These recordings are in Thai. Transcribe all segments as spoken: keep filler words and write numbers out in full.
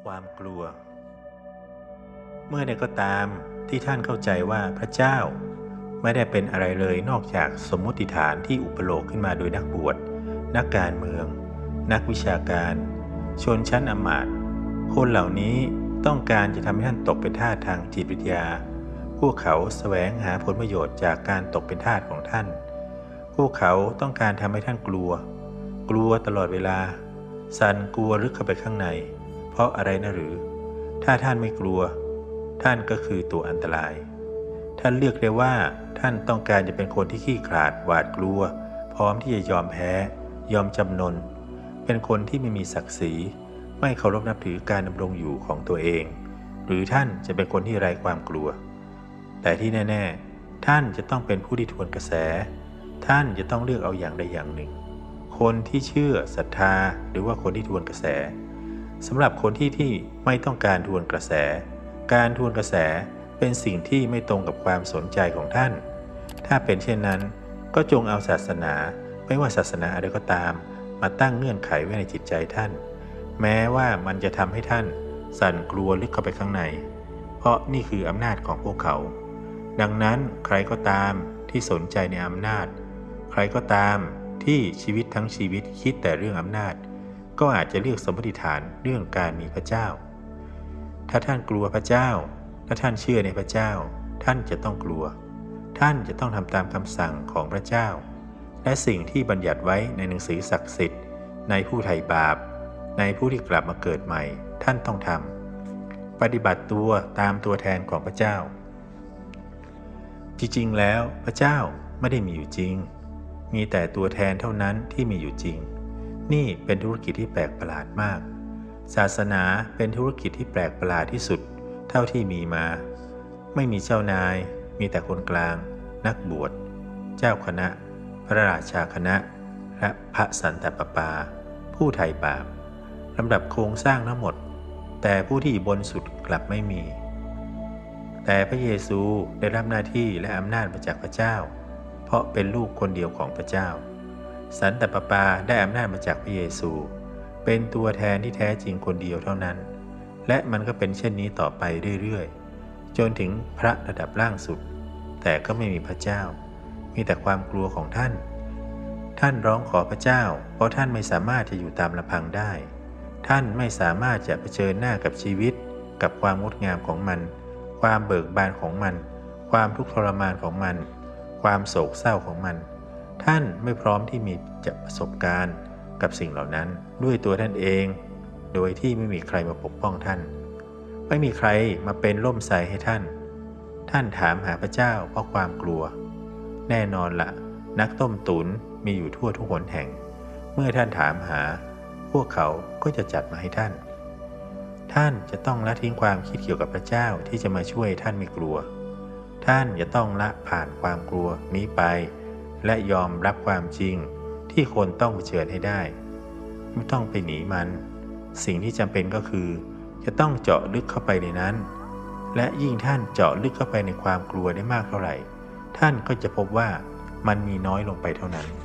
ความกลัวเมื่อใดก็ตามที่ท่านเข้าใจว่าพระเจ้าไม่ได้เป็นอะไรเลยนอกจากสมมติฐานที่อุปโลกขึ้นมาโดยนักบวชนักการเมืองนักวิชาการชนชั้นอำมาตย์คนเหล่านี้ต้องการจะทำให้ท่านตกเป็นทาสทางจิตวิทยาพวกเขาแสวงหาผลประโยชน์จากการตกเป็นทาสของท่านพวกเขาต้องการทำให้ท่านกลัวกลัวตลอดเวลาสั่นกลัวลึกเข้าไปข้างในเพราะอะไรนะหรือถ้าท่านไม่กลัวท่านก็คือตัวอันตรายท่านเลือกได้ว่าท่านต้องการจะเป็นคนที่ขี้ขลาดหวาดกลัวพร้อมที่จะยอมแพ้ยอมจำนนเป็นคนที่ไม่มีศักดิ์ศรีไม่เคารพนับถือการดำรงอยู่ของตัวเองหรือท่านจะเป็นคนที่ไร้ความกลัวแต่ที่แน่ๆท่านจะต้องเป็นผู้ที่ทวนกระแสท่านจะต้องเลือกเอาอย่างใดอย่างหนึ่งคนที่เชื่อศรัทธาหรือว่าคนที่ทวนกระแสสำหรับคนที่ที่ไม่ต้องการทวนกระแสการทวนกระแสเป็นสิ่งที่ไม่ตรงกับความสนใจของท่านถ้าเป็นเช่นนั้นก็จงเอาศาสนาไม่ว่าศาสนาอะไรก็ตามมาตั้งเงื่อนไขไว้ในจิตใจท่านแม้ว่ามันจะทำให้ท่านสั่นกลัวลึกเข้าไปข้างในเพราะนี่คืออำนาจของพวกเขาดังนั้นใครก็ตามที่สนใจในอำนาจใครก็ตามที่ชีวิตทั้งชีวิตคิดแต่เรื่องอำนาจก็อาจจะเลือกสมมติฐานเรื่องการมีพระเจ้าถ้าท่านกลัวพระเจ้าถ้าท่านเชื่อในพระเจ้าท่านจะต้องกลัวท่านจะต้องทำตามคำสั่งของพระเจ้าและสิ่งที่บัญญัติไว้ในหนังสือศักดิ์สิทธิ์ในผู้ไถ่บาปในผู้ที่กลับมาเกิดใหม่ท่านต้องทำปฏิบัติตัวตามตัวแทนของพระเจ้าจริงๆแล้วพระเจ้าไม่ได้มีอยู่จริงมีแต่ตัวแทนเท่านั้นที่มีอยู่จริงนี่เป็นธุรกิจที่แปลกประหลาดมากศาสนาเป็นธุรกิจที่แปลกประหลาดที่สุดเท่าที่มีมาไม่มีเจ้านายมีแต่คนกลางนักบวชเจ้าคณะพระราชาคณะและพระสันตะปาปาผู้ไถ่บาปลำดับโครงสร้างทั้งหมดแต่ผู้ที่บนสุดกลับไม่มีแต่พระเยซูได้รับหน้าที่และอำนาจมาจากพระเจ้าเพราะเป็นลูกคนเดียวของพระเจ้าสันตะปาปาได้อำนาจมาจากพระเยซูเป็นตัวแทนที่แท้จริงคนเดียวเท่านั้นและมันก็เป็นเช่นนี้ต่อไปเรื่อยๆจนถึงพระระดับล่างสุดแต่ก็ไม่มีพระเจ้ามีแต่ความกลัวของท่านท่านร้องขอพระเจ้าเพราะท่านไม่สามารถจะอยู่ตามลำพังได้ท่านไม่สามารถจะเผชิญหน้ากับชีวิตกับความงดงามของมันความเบิกบานของมันความทุกข์ทรมานของมันความโศกเศร้าของมันท่านไม่พร้อมที่มีจะประสบการณ์กับสิ่งเหล่านั้นด้วยตัวท่านเองโดยที่ไม่มีใครมาปกป้องท่านไม่มีใครมาเป็นร่มไทรให้ท่านท่านถามหาพระเจ้าเพราะความกลัวแน่นอนละนักต้มตุ๋นมีอยู่ทั่วทุกหนแห่งเมื่อท่านถามหาพวกเขาก็จะจัดมาให้ท่านท่านจะต้องละทิ้งความคิดเกี่ยวกับพระเจ้าที่จะมาช่วยท่านไม่กลัวท่านจะต้องละผ่านความกลัวนี้ไปและยอมรับความจริงที่คนต้องเผชิญให้ได้ไม่ต้องไปหนีมันสิ่งที่จำเป็นก็คือจะต้องเจาะลึกเข้าไปในนั้นและยิ่งท่านเจาะลึกเข้าไปในความกลัวได้มากเท่าไหร่ท่านก็จะพบว่ามันมีน้อยลงไปเท่านั้น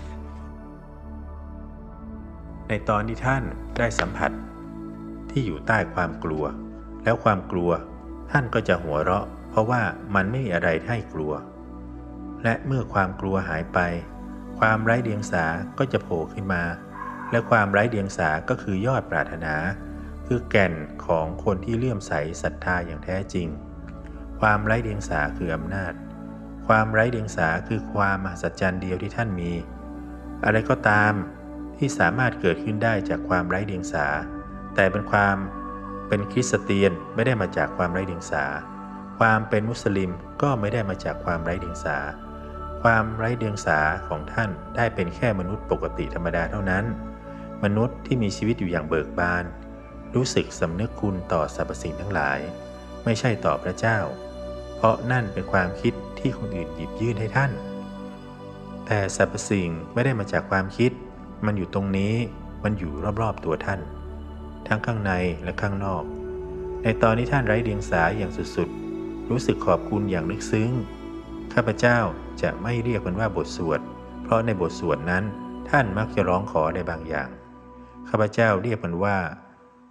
ในตอนที่ท่านได้สัมผัสที่อยู่ใต้ความกลัวแล้วความกลัวท่านก็จะหัวเราะเพราะว่ามันไม่มีอะไรให้กลัวและเมื่อความกลัวหายไปความไร้เดียงสาก็จะโผล่ขึ้นมาและความไร้เดียงสาก็คือยอดปรารถนาคือแก่นของคนที่เลื่อมใสศรัทธาอย่างแท้จริงความไร้เดียงสาคืออำนาจความไร้เดียงสาคือความมหัศจรรย์เดียวที่ท่านมีอะไรก็ตามที่สามารถเกิดขึ้นได้จากความไร้เดียงสาแต่เป็นความเป็นคริสเตียนไม่ได้มาจากความไร้เดียงสาความเป็นมุสลิมก็ไม่ได้มาจากความไร้เดียงสาความไร้เดียงสาของท่านได้เป็นแค่มนุษย์ปกติธรรมดาเท่านั้นมนุษย์ที่มีชีวิตอยู่อย่างเบิกบานรู้สึกสำนึกคุณต่อสรรพสิ่งทั้งหลายไม่ใช่ต่อพระเจ้าเพราะนั่นเป็นความคิดที่คนอื่นหยิบยื่นให้ท่านแต่สรรพสิ่งไม่ได้มาจากความคิดมันอยู่ตรงนี้มันอยู่รอบๆตัวท่านทั้งข้างในและข้างนอกในตอนที่ท่านไร้เดียงสาอย่างสุดๆรู้สึกขอบคุณอย่างลึกซึ้งข้าพเจ้าจะไม่เรียกมันว่าบทสวดเพราะในบทสวดนั้นท่านมักจะร้องขอในบางอย่างข้าพเจ้าเรียกมันว่า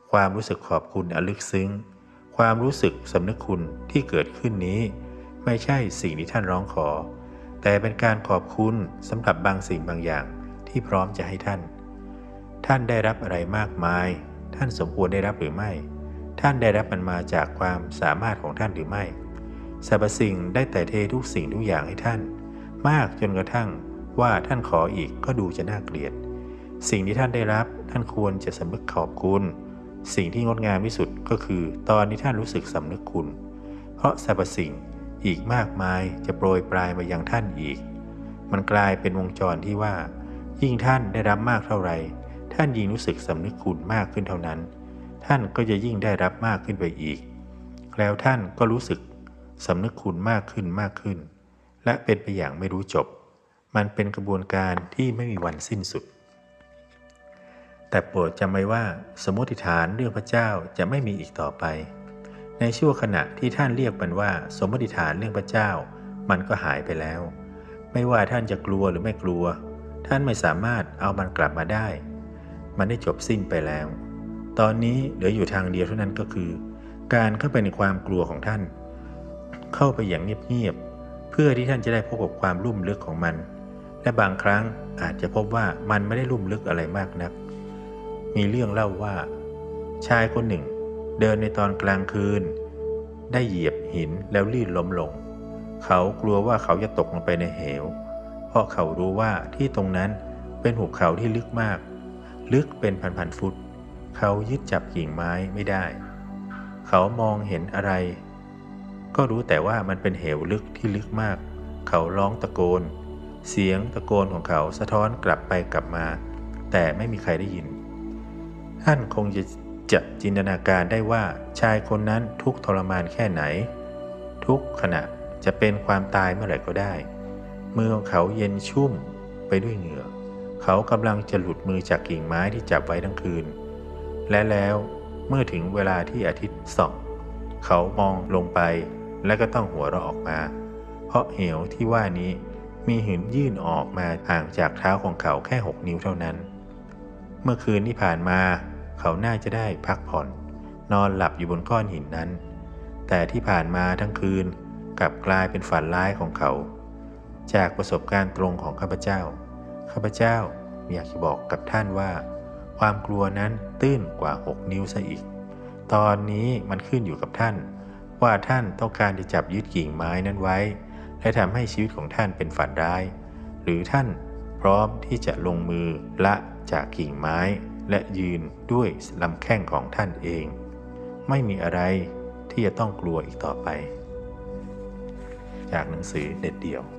ความรู้สึกขอบคุณอันลึกซึ้งความรู้สึกสำนึกคุณที่เกิดขึ้นนี้ไม่ใช่สิ่งที่ท่านร้องขอแต่เป็นการขอบคุณสำหรับบางสิ่งบางอย่างที่พร้อมจะให้ท่านท่านได้รับอะไรมากมายท่านสมควรได้รับหรือไม่ท่านได้รับมันมาจากความสามารถของท่านหรือไม่สรรพสิ่งได้แต่เททุกสิ่งทุกอย่างให้ท่านมากจนกระทั่งว่าท่านขออีกก็ดูจะน่าเกลียดสิ่งที่ท่านได้รับท่านควรจะสำนึกขอบคุณสิ่งที่งดงามที่สุดก็คือตอนที่ท่านรู้สึกสำนึกคุณเพราะสรรพสิ่งอีกมากมายจะโปรยปลายมายังท่านอีกมันกลายเป็นวงจรที่ว่ายิ่งท่านได้รับมากเท่าไรท่านยิ่งรู้สึกสำนึกคุณมากขึ้นเท่านั้นท่านก็จะยิ่งได้รับมากขึ้นไปอีกแล้วท่านก็รู้สึกสำนึกคุณมากขึ้นมากขึ้นและเป็นไปอย่างไม่รู้จบมันเป็นกระบวนการที่ไม่มีวันสิ้นสุดแต่โปรดจำไว้ว่าสมมติฐานเรื่องพระเจ้าจะไม่มีอีกต่อไปในชั่วขณะที่ท่านเรียกมันว่าสมมติฐานเรื่องพระเจ้ามันก็หายไปแล้วไม่ว่าท่านจะกลัวหรือไม่กลัวท่านไม่สามารถเอามันกลับมาได้มันได้จบสิ้นไปแล้วตอนนี้เหลืออยู่ทางเดียวเท่านั้นก็คือการเข้าไปในความกลัวของท่านเข้าไปอย่างเงียบๆเพื่อที่ท่านจะได้พบกับความลุ่มลึกของมันและบางครั้งอาจจะพบว่ามันไม่ได้ลุ่มลึกอะไรมากนักมีเรื่องเล่าว่าชายคนหนึ่งเดินในตอนกลางคืนได้เหยียบหินแล้วลื่นล้มลงเขากลัวว่าเขาจะตกลงไปในเหวเพราะเขารู้ว่าที่ตรงนั้นเป็นหุบเขาที่ลึกมากลึกเป็นพันๆฟุตเขายึดจับกิ่งไม้ไม่ได้เขามองเห็นอะไรก็รู้แต่ว่ามันเป็นเหวลึกที่ลึกมากเขาร้องตะโกนเสียงตะโกนของเขาสะท้อนกลับไปกลับมาแต่ไม่มีใครได้ยินท่านคงจะจะจินตนาการได้ว่าชายคนนั้นทุกข์ทรมานแค่ไหนทุกขณะจะเป็นความตายเมื่อไหร่ก็ได้มือของเขาเย็นชุ่มไปด้วยเหงื่อเขากำลังจะหลุดมือจากกิ่งไม้ที่จับไว้ทั้งคืนและแล้วเมื่อถึงเวลาที่อาทิตย์ส่องเขามองลงไปและก็ต้องหัวเราะออกมาเพราะเหวที่ว่านี้มีหินยื่นออกมาห่างจากเท้าของเขาแค่หกนิ้วเท่านั้นเมื่อคืนที่ผ่านมาเขาน่าจะได้พักผ่อนนอนหลับอยู่บนก้อนหินนั้นแต่ที่ผ่านมาทั้งคืนกลับกลายเป็นฝันร้ายของเขาจากประสบการณ์ตรงของข้าพเจ้าข้าพเจ้าอยากจะบอกกับท่านว่าความกลัวนั้นตื้นกว่าหกนิ้วซะอีกตอนนี้มันขึ้นอยู่กับท่านว่าท่านต้องการจะจับยึดกิ่งไม้นั้นไว้และทำให้ชีวิตของท่านเป็นฝันร้ายหรือท่านพร้อมที่จะลงมือละจากกิ่งไม้และยืนด้วยลำแข้งของท่านเองไม่มีอะไรที่จะต้องกลัวอีกต่อไปจากหนังสือเด็ดเดี่ยว